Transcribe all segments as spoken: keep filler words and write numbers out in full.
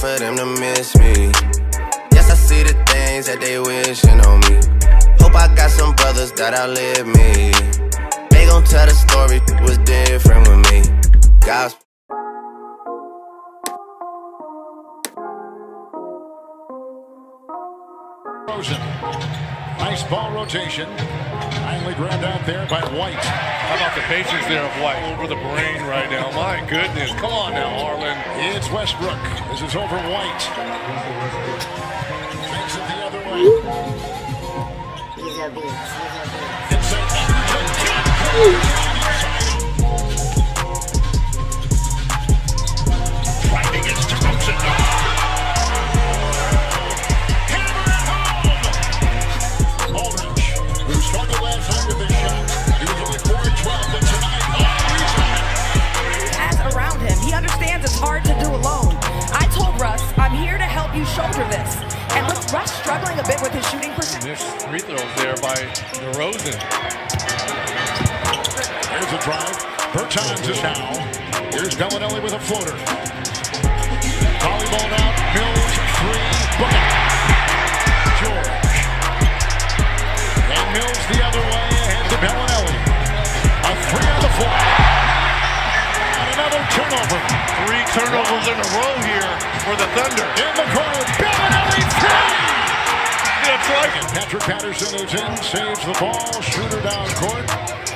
for them to miss me. Yes, I see the things that they wishing on me. Hope I got some brothers that outlive me. They gon' tell the story was different with me. God's Nice ball rotation. Finally grabbed out there by White. How about the patience there of White? Over the brain right now. My goodness. Come on now, Harlan. It's Westbrook. This is over White. Takes it the other way. He's a beast. It's a right against Thompson. It's hard to do alone. I told Russ, I'm here to help you shoulder this. And look, Russ struggling a bit with his shooting percentage. Missed free throws there by DeRozan. Here's a drive. Bertans is now. Here's Bellinelli with a floater. Volleyball out. Mills, three, bucket. George. And Mills the other way ahead to Bellinelli. A three on the floor. Another turnover. Three turnovers in a row here for the Thunder. In the corner, Bellinelli three! That's right. Patrick Patterson is in, saves the ball, shooter down court.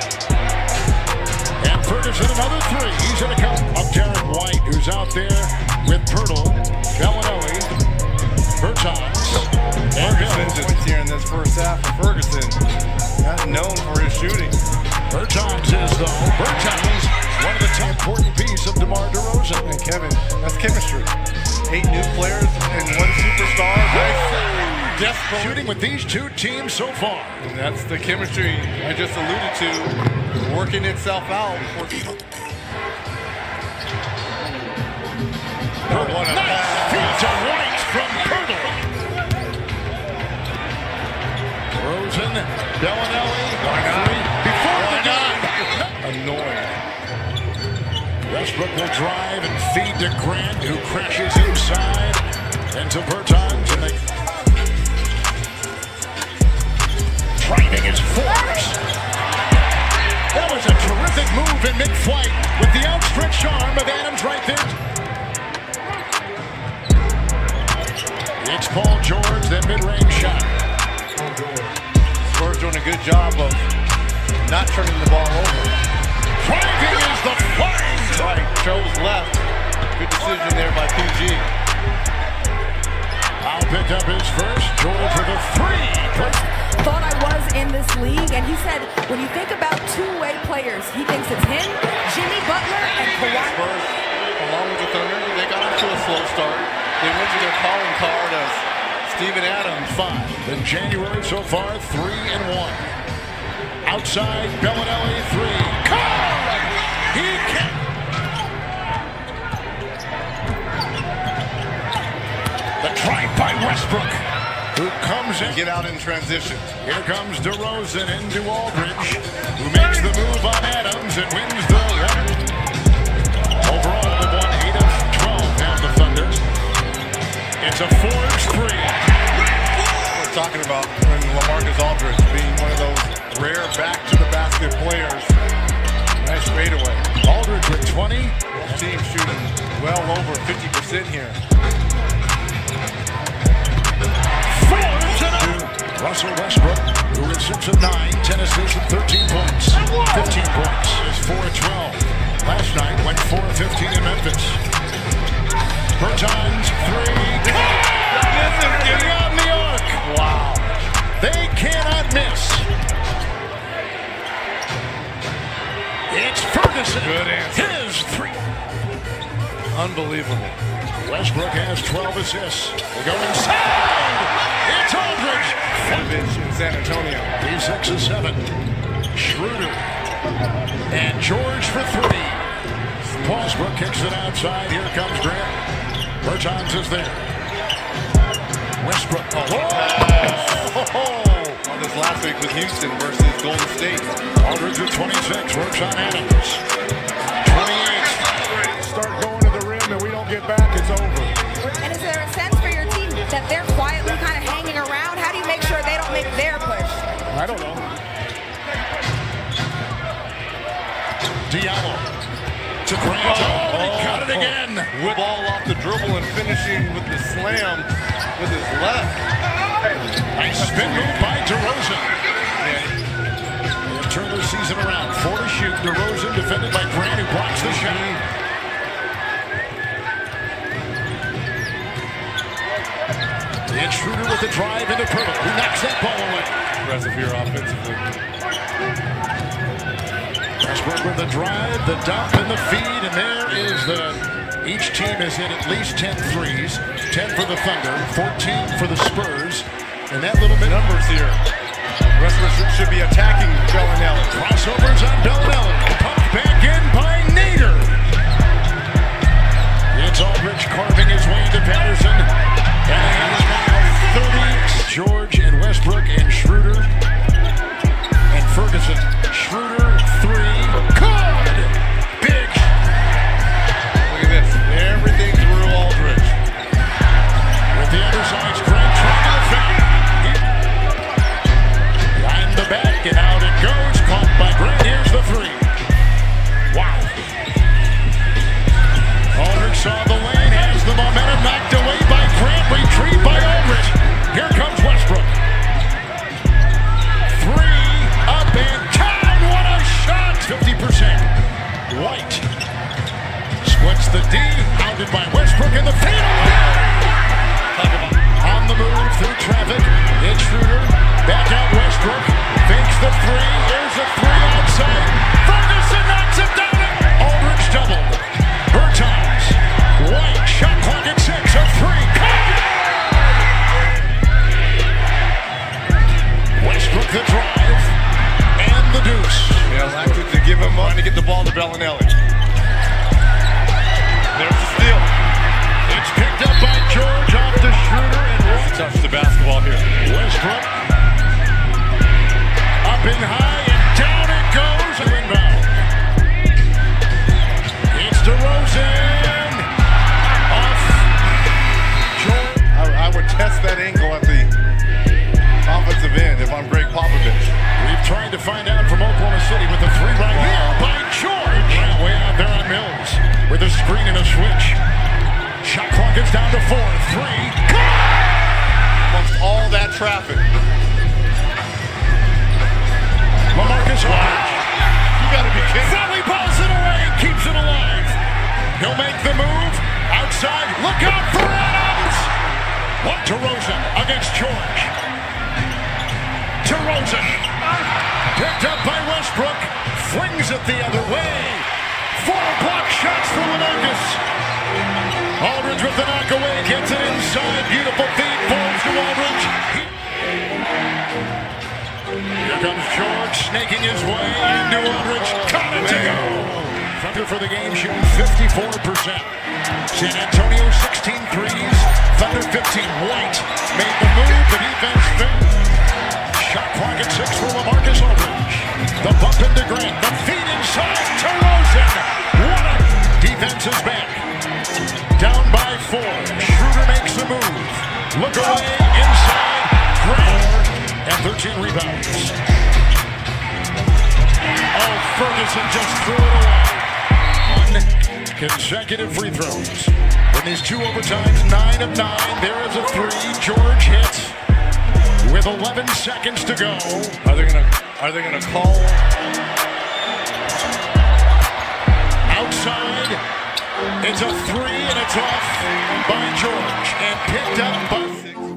And Ferguson another three. He's in a count of Derek White, who's out there with Pirtle, Bellinelli, Bertans, and Ferguson points here in this first half for Ferguson. Not known for his shooting. Bertans is though. Bertans, one of the top important pieces of DeMar DeRozan. And Kevin, that's chemistry. Eight new players and one superstar. Nice. Shooting with these two teams so far. And that's the chemistry I just alluded to, working itself out. Oh, what a nice feed to White from Pirtle. DeRozan, Bellinelli. Why not? Before Why the not? game. Annoying. Westbrook will drive and feed to Grant, who crashes inside into Bertans, and they driving his force. That was a terrific move in mid-flight with the outstretched arm of Adams right there. It's Paul George, that mid-range shot. Spurs doing a good job of not turning the ball over. Driving is the flying. Right, chose left. Good decision there by P G. I'll pick up his first. George with a three. Thought I was in this league, and he said when you think about two-way players, he thinks it's him, Jimmy Butler, and Kawhi. Spurs, along with the Thunder, they got off to a slow start. They went to their calling card as Steven Adams. Five in January so far, three and one. Outside, Bellinelli, three. Caught! He can't. The drive by Westbrook, who comes in. Get out in transition. Here comes DeRozan into Aldridge, who makes the move on Adams and wins the one. Overall, they've won eight of twelve now, the Thunder. It's a forged three. We're talking about Lamarcus Aldridge being one of those rare back-to-the-basket players. Nice fadeaway. Aldridge with twenty. This team shooting well over fifty percent here. Russell Westbrook, who is six of nine, ten assists and thirteen points. fifteen points is four of twelve. Last night went four of fifteen in Memphis. Bertans, three. This is getting on the arc. Wow. They cannot miss. It's Ferguson. Good answer. His three. Unbelievable. Westbrook has twelve assists. They go inside. It's Aldridge. In San Antonio. He's six of seven. Schroeder. And George for three. Westbrook kicks it outside. Here comes Grant. Bertans is there. Westbrook. Oh, oh. On this last week with Houston versus Golden State. Aldridge with twenty-six. Works on Adams. twenty-eight. Start going to the rim and we don't get back, it's over. And his Grant. Oh, he got it again. With ball off the dribble and finishing with the slam with his left. Nice spin move by DeRozan. They'll turn the season around. Four to shoot. DeRozan defended by Grant, who blocks the shot. The intruder with the drive into Pirtle, who knocks that ball away. Aggressive here offensively. Westbrook with the drive, the dump, and the feed, and there is the... Each team has hit at least ten threes. ten for the Thunder, fourteen for the Spurs. And that little bit... Numbers here. Westbrook should be attacking Bellinelli. Crossovers on Bellinelli. Pumped back in by Nader. It's Aldridge carving his way into Patterson. And it is now thirty. George and Westbrook and Schroeder and Ferguson. Schroeder, three. Good! Big. Look at this. Everything through Aldridge. With the undersized Grant trying to defend. Behind the back and out it goes. Caught by Grant. Here's the three. Wow. Aldridge saw the lane. Has the momentum knocked away by Grant. Retrieved by Aldridge. Here comes Westbrook. Three. Up and down. What a shot. fifty percent. White. Splits the D. Hounded by Westbrook in the fadeaway. On the move through traffic. It's Schroeder. Back out Westbrook. Fakes the three. There's a three outside. Ferguson knocks it down. Aldridge doubled. Bertans. White. Shot clock at six. A three. Westbrook the drive. And the deuce. Yeah, elected to give him money to get the ball to Bellinelli. There's the steal. It's picked up by George off to Schroeder and He touched the basketball here. Westbrook up and high and down it goes. And inbound. It's DeRozan off George. I, I would test that ankle at the offensive end if I'm Greg Popovich. We've tried to find out from Oklahoma City with the three right here by George. Yeah, way out there on Mills with a screen and a switch. Shot clock is down to four. Three. Amongst all that traffic. Lamarcus Aldridge. You gotta be kidding. Volleyballs it away. Keeps it alive. He'll make the move. Outside. Look out for Adams. What? DeRozan against George. DeRozan. Picked up by Westbrook. Flings it the other way. Four block shots for Lamarcus. Aldridge with the knock away. Gets it inside. Beautiful feed. Falls to Aldridge. Here comes George snaking his way into Aldridge. Got it to go. Thunder for the game shooting fifty-four percent. San Antonio sixteen threes. Thunder fifteen. White made the move. The defense failed. Shot clock at six for Lamarcus Aldridge. The bump into Grant. The feed inside. DeRozan. What a defense is back. Down by four. Schroeder makes the move. Look away. Inside. Grant. And thirteen rebounds. Oh, Ferguson just threw it away. On consecutive free throws. In these two overtimes, nine of nine. There is a three. George hits with eleven seconds to go. Are they gonna are they gonna call outside? It's a three and it's off by George and picked up by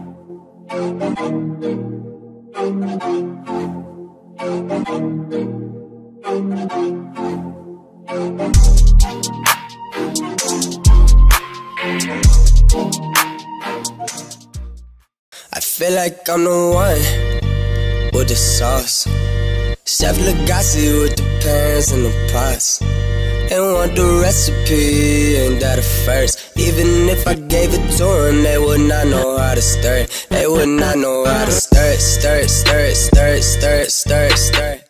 I feel like I'm the one with the sauce. Chef Legacy with the pans and the pots. And want the recipe, ain't that a first? Even if I gave it to them, they would not know how to stir it. They would not know how to stir it, stir it, stir it, stir it, stir it, stir it, stir it.